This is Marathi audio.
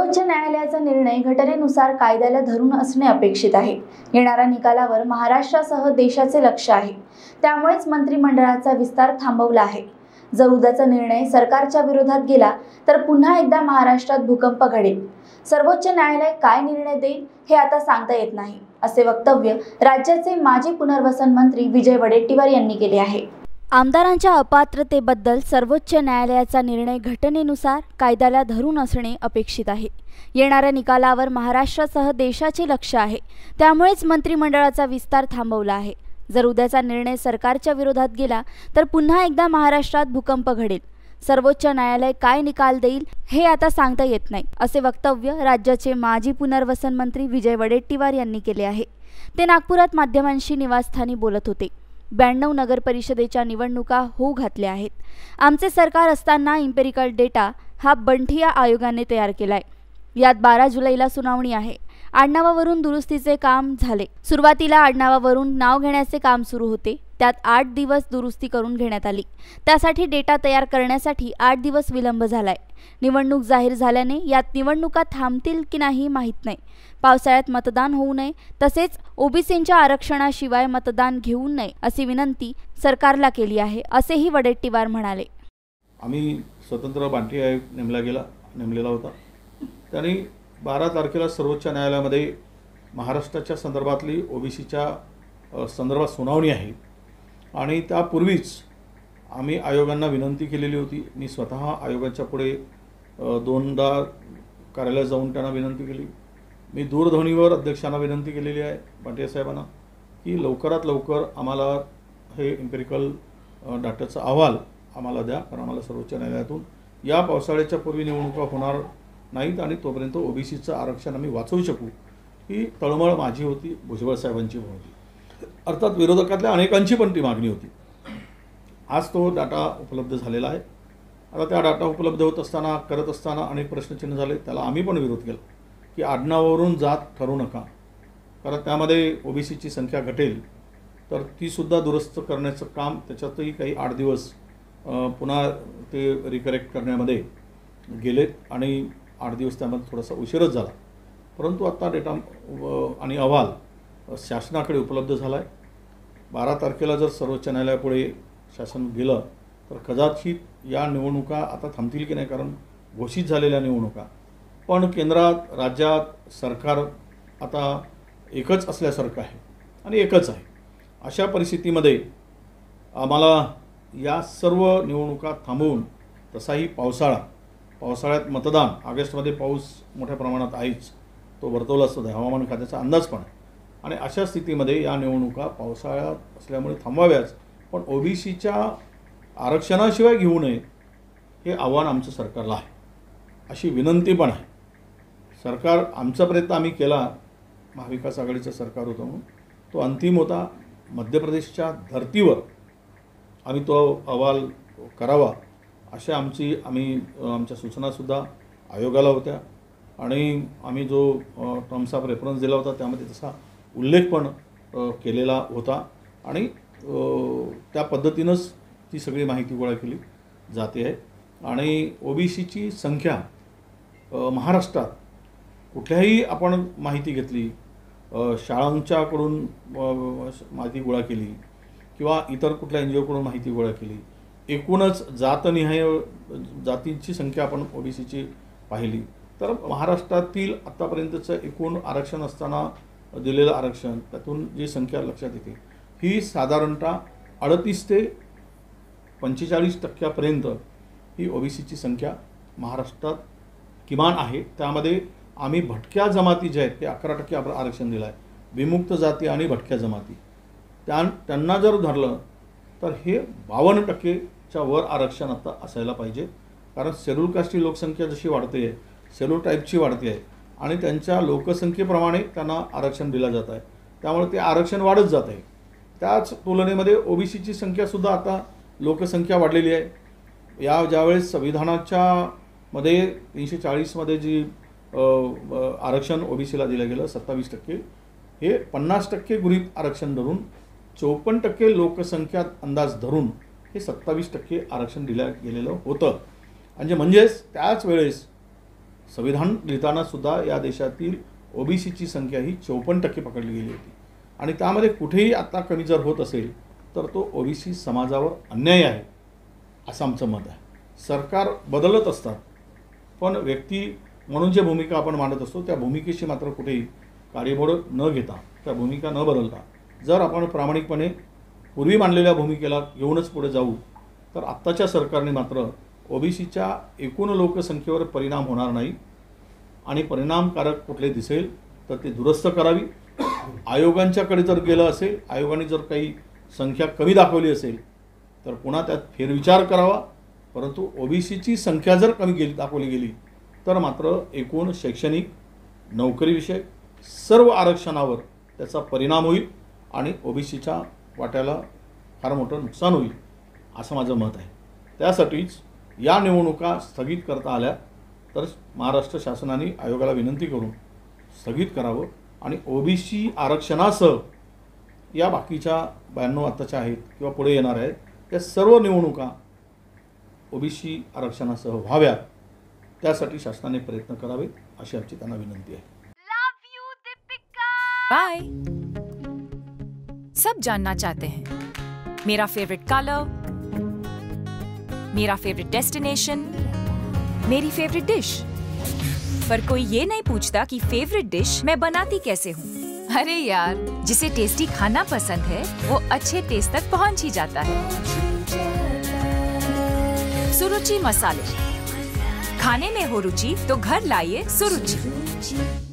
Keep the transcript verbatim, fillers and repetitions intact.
सर्वोच्च न्यायालयाचा निर्णय घटनेनुसार कायद्याला धरून असणे अपेक्षित आहे। येणाऱ्या निकालावर महाराष्ट्रासह देशाचे लक्ष आहे। त्यामुळेच मंत्रिमंडळाचा विस्तार थांबवला आहे। जर उद्याचा निर्णय सरकारच्या विरोधात गेला तर पुन्हा एकदा महाराष्ट्रात भूकंप घडेल। सर्वोच्च न्यायालय काय निर्णय देईल हे आता सांगता येत नाही, असे वक्तव्य राज्याचे माजी पुनर्वसन मंत्री विजय वडेट्टीवार यांनी केले आहे। आमदारांच्या अपात्रतेबद्दल सर्वोच्च न्यायालयाचा निर्णय घटनेनुसार कायद्याला धरून असणे अपेक्षित आहे। येणाऱ्या निकालावर महाराष्ट्रासह देशाचे लक्ष आहे। त्यामुळेच मंत्रिमंडळाचा विस्तार थांबवला आहे। जर उद्याचा निर्णय सरकारच्या विरोधात गेला तर पुन्हा एकदा महाराष्ट्रात भूकंप घडेल। सर्वोच्च न्यायालय काय निकाल देईल हे आता सांगता येत नाही, असे वक्तव्य राज्याचे माजी पुनर्वसन मंत्री विजय वडेट्टीवार यांनी केले आहे। ते नागपुरात माध्यमांशी निवासस्थानी बोलत होते। ब्याण्णव नगर परिषदेच्या निवडणुका होऊ घातल्या आहेत। आमचे सरकार असताना इम्पेरिकल डेटा हा बंठिया आयोगाने तयार केलाय। यात बारा जुलैला सुनावणी आहे। आडनावावरून दुरुस्तीचे काम झाले। सुरुवातीला आडनावावरून नाव घेण्याचे काम सुरू होते। त्यात आठ दिवस दुरुस्ती करून घेण्यात आली। त्यासाठी डेटा तयार करण्यासाठी आठ दिवस विलंब झालाय। निवडणूक जाहीर झाल्याने यात निवडणुका थांबतील की नाही माहीत नाही। पावसाळ्यात मतदान होऊ नये, तसेच ओबीसींच्या आरक्षणाशिवाय मतदान घेऊ नये अशी विनंती सरकारला केली आहे, असेही वडेट्टीवार म्हणाले। आम्ही स्वतंत्र बांटी आयोग नेमला गेला नेमलेला होता। त्यांनी बारा तारखेला सर्वोच्च न्यायालयामध्ये महाराष्ट्राच्या संदर्भातली ओबीसीच्या संदर्भात सुनावणी आहे आणि त्यापूर्वीच आम्ही आयोगांना विनंती केलेली होती। मी स्वतः आयोगाच्या पुढे दोनदा कार्यालयात जाऊन त्यांना विनंती केली। मी दूरध्वनीवर अध्यक्षांना विनंती केलेली आहे बांटिया साहेबांना की लवकरात लवकर आम्हाला हे इम्पेरिकल डाटाचा अहवाल आम्हाला द्या, कारण आम्हाला सर्वोच्च न्यायालयातून या पावसाळ्याच्या पूर्वी निवडणुका होणार नाहीत आणि तोपर्यंत ओबीसीचं आरक्षण आम्ही वाचवू शकू। ही तळमळ माझी होती, भुजबळ साहेबांची होती, अर्थात विरोधकातल्या अनेकांची पण ती मागणी होती। आज तो डाटा उपलब्ध झालेला आहे। आता त्या डाटा उपलब्ध होत असताना करत असताना अनेक प्रश्नचिन्ह झाले। त्याला आम्ही पण विरोध केला की आडनावावरून जात ठरवू नका, कारण त्यामध्ये ओबीसीची संख्या घटेल तर तीसुद्धा दुरुस्त करण्याचं काम त्याच्यातही काही आठ दिवस पुन्हा ते रिकरेक्ट करण्यामध्ये गेलेत आणि आठ दिवस त्यामध्ये थोडासा उशीरच झाला। परंतु आता डेटा आणि अहवाल शासनाकडे उपलब्ध झाला आहे। बारा तारखेला जर सर्वोच्च न्यायालयापुढे शासन गेलं तर कदाचित या निवडणुका आता थांबतील की नाही, कारण घोषित झालेल्या निवडणुका, पण केंद्रात राज्यात सरकार आता एकच असल्यासारखं आहे आणि एकच आहे। अशा परिस्थितीमध्ये आम्हाला या सर्व निवडणुका थांबवून, तसाही पावसाळा पावसाळ्यात मतदान, ऑगस्टमध्ये पाऊस मोठ्या प्रमाणात आहेच, तो वर्तवला सुद्धा हवामान खात्याचा अंदाज पण आहे, आणि अशा स्थितीमध्ये या निवडणुका पावसाळ्यात असल्यामुळे थांबवाव्याच, पण ओबीसीच्या आरक्षणाशिवाय घेऊ नये हे आव्हान आमचं सरकारला आहे, अशी विनंती पण आहे। सरकार आमचा प्रयत्न आम्ही केला, महाविकास आघाडीचं सरकार होतं म्हणून तो अंतिम होता। मध्य प्रदेशच्या धर्तीवर आम्ही तो अहवाल करावा अशी आमची आम्ही आमच्या सूचनासुद्धा आयोगाला होत्या आणि आम्ही जो टर्म्स ऑफ रेफरन्स दिला होता त्यामध्ये तसा उल्लेख पण केलेला होता आणि त्या पद्धतीनंच ती सगळी माहिती गोळा केली जाते आहे। आणि ओबीसीची संख्या महाराष्ट्रात कुठल्याही आपण माहिती घेतली, शाळांच्याकडून माहिती गोळा केली किंवा इतर कुठल्या एन जी ओकडून माहिती गोळा केली, एकूणच जातनिहाय जातींची संख्या आपण ओबीसीची पाहिली तर महाराष्ट्रातील आत्तापर्यंतचं एकूण आरक्षण असताना दिलेलं आरक्षण त्यातून जी संख्या लक्षात येते ही साधारणतः अडतीस ते पंचेचाळीस टक्क्यापर्यंत ही ओबीसीची संख्या महाराष्ट्रात किमान आहे। त्यामध्ये आम्ही भटक्या जमाती जे आहेत ते अकरा टक्के आपलं आरक्षण दिलं आहे। विमुक्त जाती आणि भटक्या जमाती त्या त्यांना जर धरलं तर हे बावन्न टक्केच्या वर आरक्षण आता असायला पाहिजे, कारण शेड्यूल कास्टची लोकसंख्या जशी वाढते आहे, शेड्यूल टाईपची वाढते आहे आणि त्यांच्या लोकसंख्येप्रमाणे त्यांना आरक्षण दिलं जात आहे, त्यामुळे ते आरक्षण वाढत जात आहे। त्याच तुलनेमध्ये ओबीसीची संख्यासुद्धा आता लोकसंख्या वाढलेली आहे। या ज्यावेळेस संविधानाच्या मध्ये तीनशे चाळीसमध्ये जी आरक्षण ओबीसीला दिलं गेलं सत्तावीस टक्के, हे पन्नास टक्के गृहीत आरक्षण धरून चौपन्न टक्के लोकसंख्या अंदाज धरून हे सत्तावीस टक्के आरक्षण दिलं गेलेलं होतं। म्हणजे म्हणजेच त्याच वेळेस संविधान लिहिताना सुद्धा या देशातील ओबीसीची संख्या ही चौपन्न टक्के पकडली गेली होती आणि त्यामध्ये कुठेही आता कमी जर होत असेल तर तो ओबीसी समाजावर अन्याय आहे असं आमचं मत आहे. सरकार बदलत असतात पण व्यक्ती म्हणून जे भूमिका आपण मांडत असतो त्या भूमिकेशी मात्र कुठेही कार्यबोध न घेता त्या भूमिका न बदलता जर आपण प्रामाणिकपणे पूर्वी मांडलेल्या भूमिकेला घेऊनच पुढे जाऊ तर आत्ताच्या सरकारने मात्र ओबीसीच्या एकूण लोकसंख्येवर परिणाम होणार नाही आणि परिणामकारक कुठले दिसेल तर ते दुरुस्त करावी. आयोगांच्याकडे जर गेलं असेल, आयोगाने जर काही संख्या कमी दाखवली असेल तर पुन्हा त्यात फेरविचार करावा. परंतु ओबीसीची संख्या जर कमी गेली दाखवली गेली तर मात्र एकूण शैक्षणिक नोकरीविषयक सर्व आरक्षणावर त्याचा परिणाम होईल आणि ओबीसीच्या वाट्याला फार मोठं नुकसान होईल असं माझं मत आहे. त्यासाठीच या निवडणुका स्थगित करता आल्या तर महाराष्ट्र शासनाने आयोगाला विनंती करून स्थगित करावं आणि ओबीसी आरक्षणासह या बाकीच्या ब्याण्णव आत्ताच्या आहेत किंवा पुढे येणार आहेत त्या सर्व निवडणुका ओबीसी आरक्षणासह व्हाव्यात त्यासाठी शासनाने प्रयत्न करावेत अशी आमची त्यांना विनंती आहे. बाय. सब जानना चाहते हैं मेरा फेवरेट कलर, मेरा फेवरेट डेस्टिनेशन, मेरी फेवरेट डिश, पर कोई ये नहीं पूछता कि फेवरेट डिश मैं बनाती कैसे हूँ. अरे यार, जिसे टेस्टी खाना पसंद है वो अच्छे टेस्ट तक पहुँच ही जाता है. सुरुचि मसाले, खाने में हो रुचि तो घर लाइए सुरुचि.